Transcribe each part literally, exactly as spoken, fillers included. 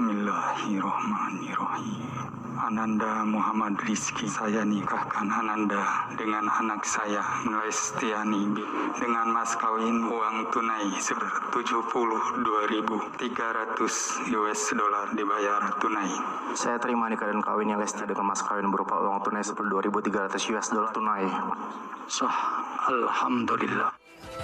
Bismillahirrahmanirrahim. Ananda Muhammad Rizky, saya nikahkan Ananda dengan anak saya Lestiani dengan mas kawin uang tunai tujuh puluh dua ribu tiga ratus U S dollar dibayar tunai. Saya terima nikah dan kawinnya Lesti dengan mas kawin berupa uang tunai sepuluh dua ribu tiga ratus U S dollar tunai. Sah, alhamdulillah.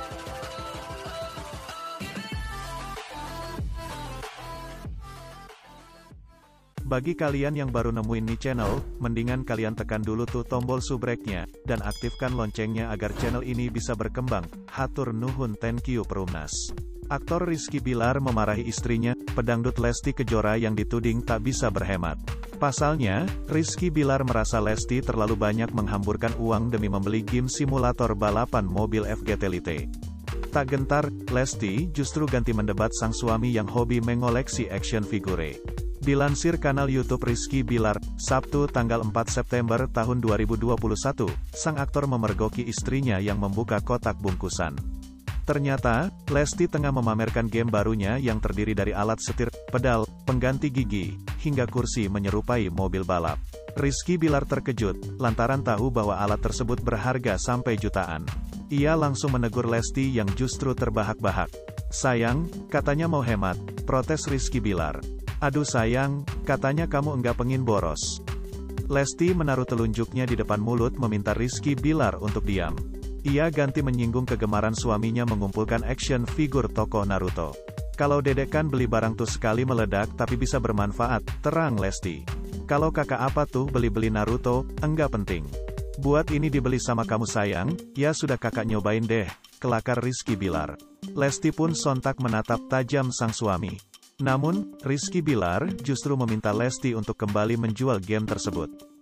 Bagi kalian yang baru nemuin nih channel, mendingan kalian tekan dulu tuh tombol subscribe-nya, dan aktifkan loncengnya agar channel ini bisa berkembang. Hatur nuhun, thank you Perumnas. Aktor Rizky Bilar memarahi istrinya, pedangdut Lesti Kejora yang dituding tak bisa berhemat. Pasalnya, Rizky Bilar merasa Lesti terlalu banyak menghamburkan uang demi membeli game simulator balapan mobil F G T Lite. Tak gentar, Lesti justru ganti mendebat sang suami yang hobi mengoleksi action figure. Dilansir kanal YouTube Rizky Bilar, Sabtu tanggal empat September tahun dua ribu dua puluh satu, sang aktor memergoki istrinya yang membuka kotak bungkusan. Ternyata, Lesti tengah memamerkan game barunya yang terdiri dari alat setir, pedal, pengganti gigi, hingga kursi menyerupai mobil balap. Rizky Bilar terkejut, lantaran tahu bahwa alat tersebut berharga sampai jutaan. Ia langsung menegur Lesti yang justru terbahak-bahak. "Sayang, katanya mau hemat," protes Rizky Bilar. "Aduh sayang, katanya kamu enggak pengin boros." Lesti menaruh telunjuknya di depan mulut meminta Rizky Bilar untuk diam. Ia ganti menyinggung kegemaran suaminya mengumpulkan action figure tokoh Naruto. "Kalau dedek kan beli barang tuh sekali meledak tapi bisa bermanfaat," terang Lesti. "Kalau kakak apa tuh beli-beli Naruto, enggak penting. Buat ini dibeli sama kamu sayang, ya sudah kakak nyobain deh," kelakar Rizky Bilar. Lesti pun sontak menatap tajam sang suami. Namun, Rizky Bilar justru meminta Lesti untuk kembali menjual game tersebut.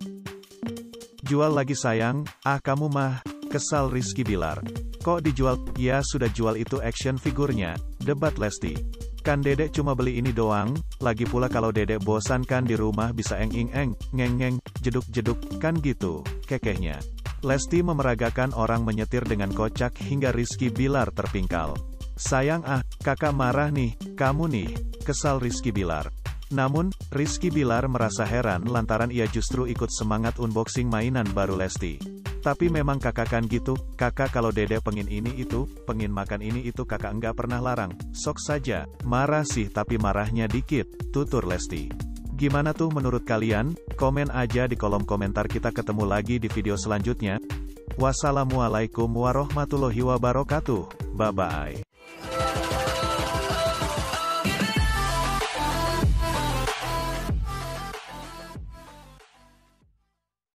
"Jual lagi sayang, ah kamu mah," kesal Rizky Bilar. "Kok dijual? Ya sudah jual itu action figurnya," debat Lesti. "Kan dedek cuma beli ini doang, lagi pula kalau dedek bosan kan di rumah bisa eng-ing-eng, ngeng-ngeng, jeduk-jeduk, kan gitu," kekehnya. Lesti memeragakan orang menyetir dengan kocak hingga Rizky Bilar terpingkal. "Sayang ah, kakak marah nih, kamu nih," kesal Rizky Bilar. Namun, Rizky Bilar merasa heran lantaran ia justru ikut semangat unboxing mainan baru Lesti. "Tapi memang kakak kan gitu, kakak kalau dedek pengin ini itu, pengin makan ini itu kakak enggak pernah larang, sok saja, marah sih tapi marahnya dikit," tutur Lesti. Gimana tuh menurut kalian? Komen aja di kolom komentar. Kita ketemu lagi di video selanjutnya. Wassalamualaikum warahmatullahi wabarakatuh. Bye-bye.